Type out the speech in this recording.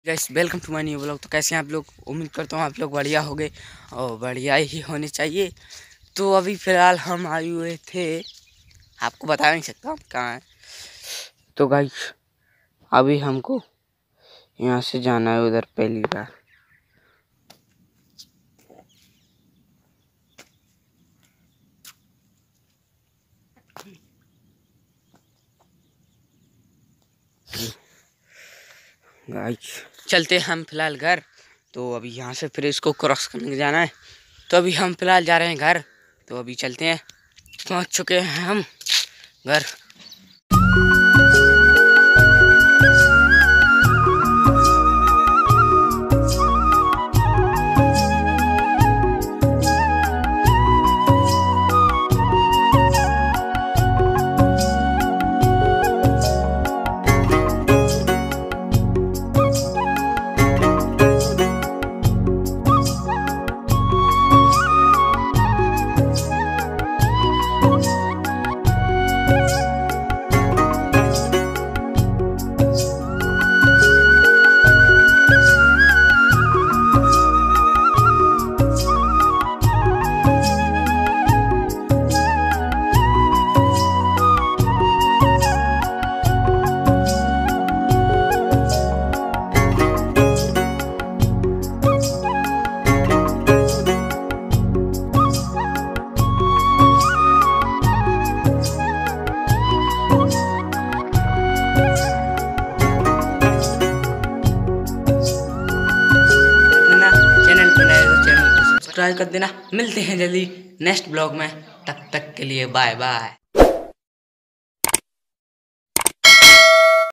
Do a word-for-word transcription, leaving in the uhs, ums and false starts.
Guys welcome to my new blog. तो कैसे हैं आप लोग? उम्मीद करता हूँ आप लोग बढ़िया होंगे और बढ़िया ही होने चाहिए। तो अभी फ़िलहाल हम आए हुए थे, आपको बता नहीं सकता हम कहाँ हैं। तो गाइस अभी हमको यहाँ से जाना है उधर पहली बार। गाइस चलते हैं हम फिलहाल घर। तो अभी यहाँ से फिर इसको क्रॉस करने जाना है। तो अभी हम फिलहाल जा रहे हैं घर। तो अभी चलते हैं, पहुँच चुके हैं हम घर। सब्सक्राइब कर देना। मिलते हैं जल्दी नेक्स्ट ब्लॉग में, तब तक के लिए बाय बाय।